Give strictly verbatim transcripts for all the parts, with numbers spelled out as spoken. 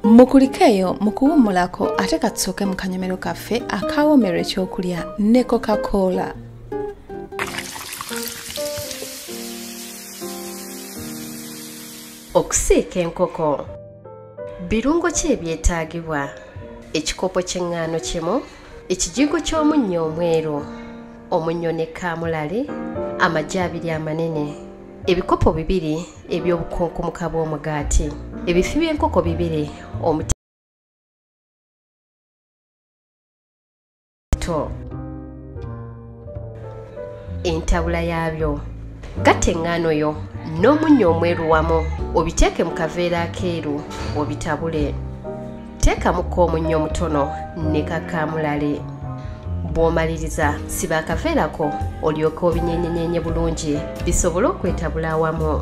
Mukulikeyo mukuwumulako ate katsoke mu kanyomero kaffe akawomero ekyokulya ne Coca-Cola. Okusiika enkoko. Birungo ki ebyetaagibwa? Ekikopo ky'eŋŋaano kimu, ekijigo ky'omunnyo omweru, omunnyo ne kaamulali, amagi abiri amanene, ebikopo bibiri eby'obukunkumuka bw'omugaati, ebifi by'enkoko bibiri, omuti entabula yaabyo. Gatta eŋŋaano yo n'omunnyo omweru wamu obiteeke mu kaveera akeeru obitabule. Teekamuko omunnyo omutono ne kakaamulali. Bw'omaliriza siba akaveera ko olyoke obinyenyenyenye bulungi bisobole okwetabula awamu.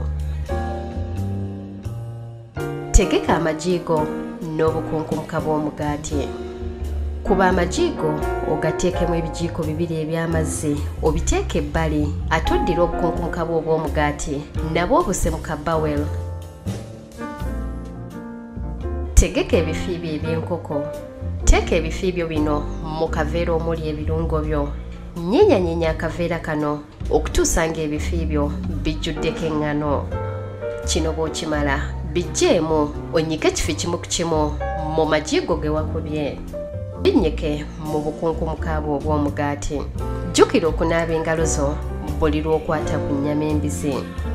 Tegeka amajigo n'obukunkumuka bw'omugaati. Kuba amajigo ogateekemu ebijiiko bibiri eby'amazzi obiteeke ebbali ate oddira obukunkumuka bwo obw'omugaati nabwo obuse mu kabawel. Tegeka ebifi byo eby'enkoko. Teeka ebifi byo bino mu kaveera omuli ebirungo byo. Nyenyanyenya akaveera kano okutuusa ng'ebifi byo bijjuddeko eŋŋano. Kino bw'okimala biggyeemu onyike ekifi kimu ku kimu mu majigo ge wakubye. Binnyike mu bukunkumuka bwo obw'omugaati. Jjukira okunaaba engalo zo buli lw'okwata ku nnyama embisi.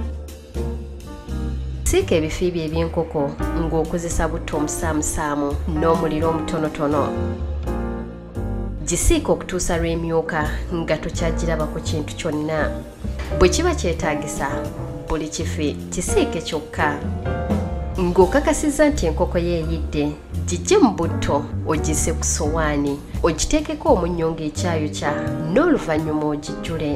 Siika ebifi byo eby'enkoko ng'okozesa butto omusaamusaamu n'omuliro omutonotono. Gisiika okutuusa lw'emyuka nga tokyagirabako kintu kyonna. Bwe kiba kyetaagisa buli kifi kisiike kyokka. Ng'okakasizza nti enkoko yeeyidde, gijje mu butto ogisse ku sowaani ogiteekeko omunnyo ng'ekyayokya n'oluvannyuma ogijjule.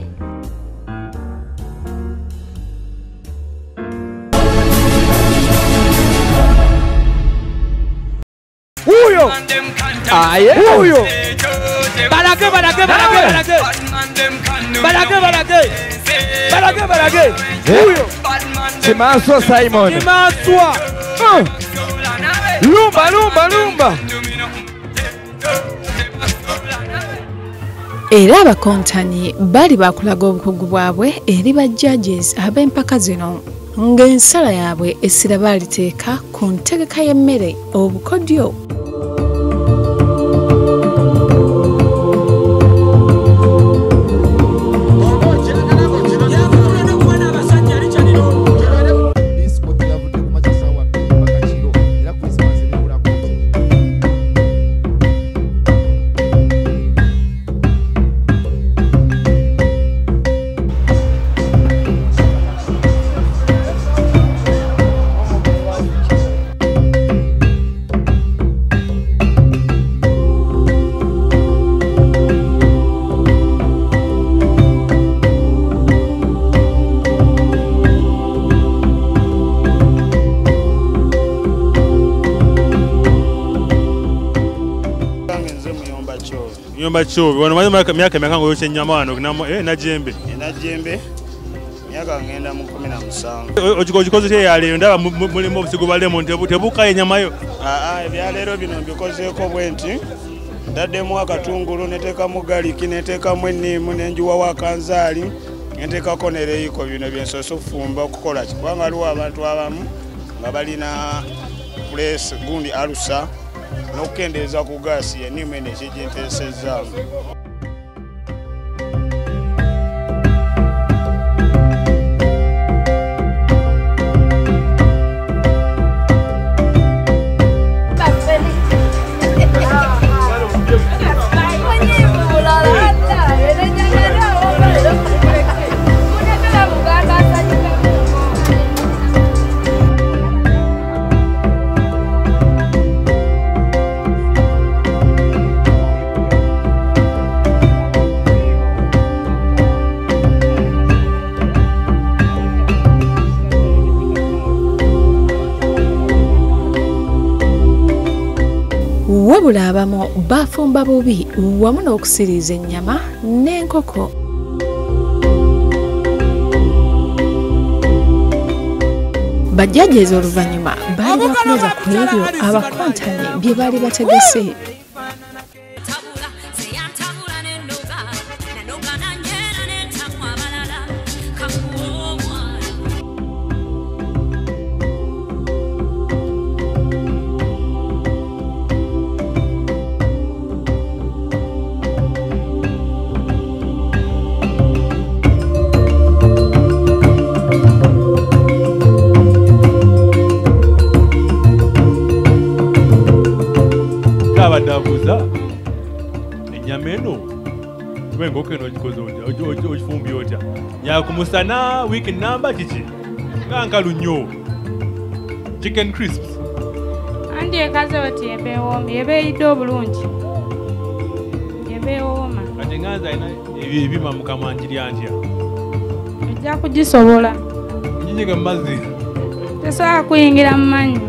Uyo! Aye! Uyo! Balage, balage, balage, balage! Balage, balage! Balage, balage! Uyo! Chimaswa Simon! Chimaswa! Uh. Lumba, lumba, lumba! Era abakontanyi bali bakulaga obukugu bwabwe eri ba judges ab'empaka zino ng'ensala yaabwe essira baaliteeka ku ntegeka y'emmere obukodyo. Chovi wana miaka miaka miakango yose nyama wano na eh na jembe na jembe miaka ngenda mu kumi na musanvu ojiko ojikoze te yale ndaba mulimo busigo bale monte butebuka enyama yo a a byalero bino mbikoze ko bwenti ndadde mu akatungulu neteka mu galiki neteka mu ennimu nenjuwa wa kanzali neteka ko nereyiko bino byensoso fumba okukola kibanga luwa abantu abamu nga balina place gundi alusa n'okukendeza ku gaasi ennimu eno ekigintesezaamu. Wabula abamu bafumba bubi wamu n'okusiriiza ennyama n'enkoko. bajjaji oluvannyuma baali bakomeza ku ebyo abakontane bye baali bategese. Dabuza enyama eno wengo keno gikoze otya okifumbye otya yakumusana week number kiki kankalu nnyo chicken crisps andi ekaze oti ebewooma ebeeyidde obulungi ebeewooma kati nganza alina ebima mukama njirya ntya ojja kugisobola nyinyige mu mazzi tesobola kuyingira mu mannyo.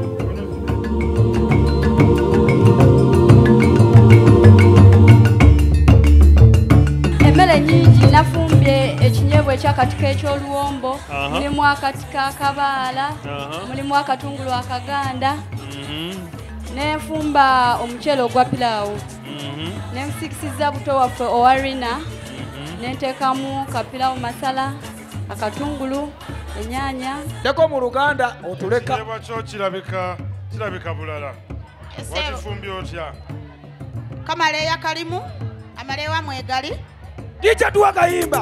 Emmere nyingi nafumbye ekinyebwa ekyakatika eky'oluwombo, mulimu akatika akabaala, mulimu akatungulu akaganda, nenfumba omuceere ogwa pilaawo, nensikisiza buto waffe owa rina, nenteekamu kapilaawo masala, akatungulu, ennyanya. Teko mu Luganda otuleka. Ekinyebwa kyo kirabika kirabika bulala. Wakifumbye otya? Kamaleya kalimu, amalewa mwegali. Dicha tuwa kayimba.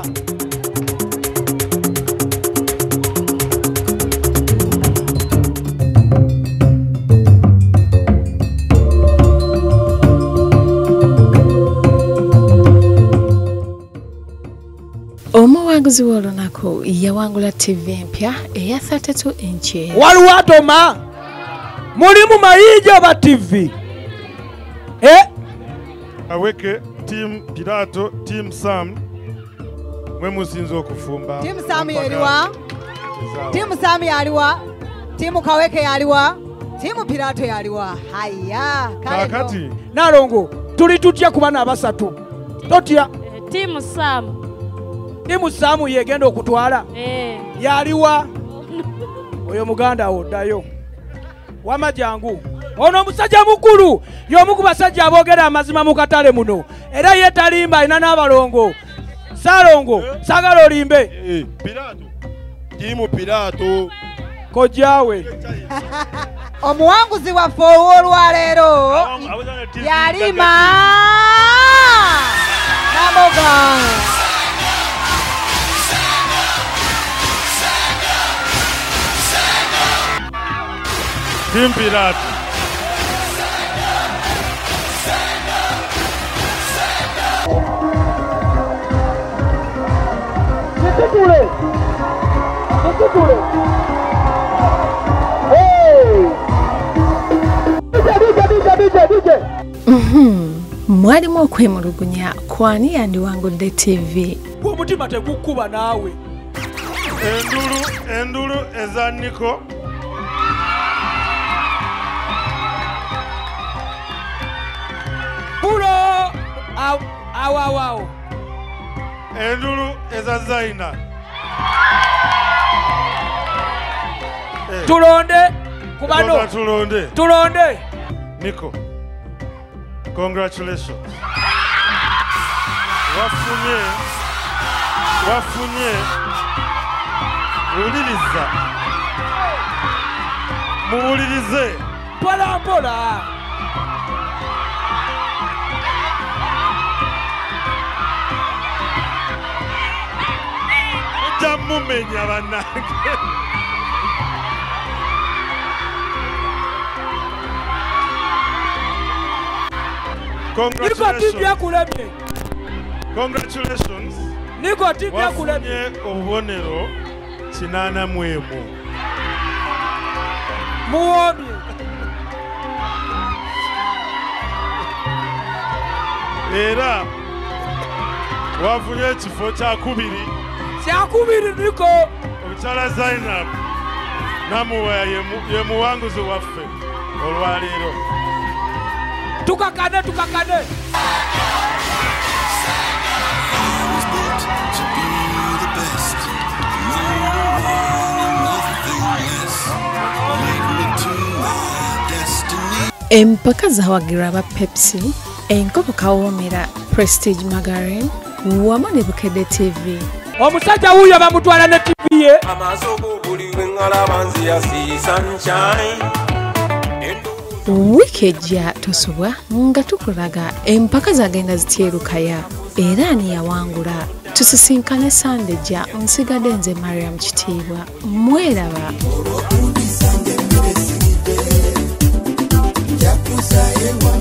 Omuwanguzi w'olunaku yawangula T V empya eya thirty-two inches. Waliwo atoma mulimu mayinja ba T V. Eh? Aweke Team Pirato, Team Sam, mwe musinzo okufumba. Team Sam yaliwa, Team Sam yaliwa, Team Kaweke yaliwa, Team Pirato yaliwa. Haya, kakati. Nalongo, tuli tutya kubana abasatu. Totya. Team Sam. Team Sam yegenda okutwala. Eh. Yaliwa. Oyo muganda oddayo. Wama jangu. Ono musajja mukulu y'omu ku basajja aboogera amazima mu katale muno era ye talimba alina n'abalongo Salongo sagala olimbe Pirato Timu Pirato kojjawe omuwanguzi waffe olwaleero yalima namoga Team Pirato Kule. Kule. Hey! Dije dije dije dije. Mhm. Mwalimu okwemulugunya kwani yandiwangudde T V. Gwo mutima tegukuba naawe. Endulu endulu eza Niko. Pulo aw aw aw aw. Endulu eza Zaina. Tulonde kubano. Tulonde. Tulonde. Niko. Congratulations. Wafunye. Wafunye. Muliriza. Mulirize. Pola pola. Mumenya banange. Congratulations. Congratulations. Niko timu ya kulebye. Wafunye obubonero kinana mwemu. Muwomye. Era wafunye ekifo kya kubiri. Kyakubiri Niko. Omukyala Zainab namuwa ye muwanguzi waffe olwaleero. Tukakane tukakane. To be the best, number one and nothing less. Empaka zawagirwa aba Pepsi, enkoko kawoomera Prestige Margarine, wamu ne Bukedde T V. Omusajja wuyo bamutwala ne T V ye. Wiiki ejja tosubwa nga tukulaga empaka zagenda zityerukaya era ani yawangula. Tusisinkane Sande jja nsigadde nze Mariam Kitiibwa. Mweraba. Yakuza ewa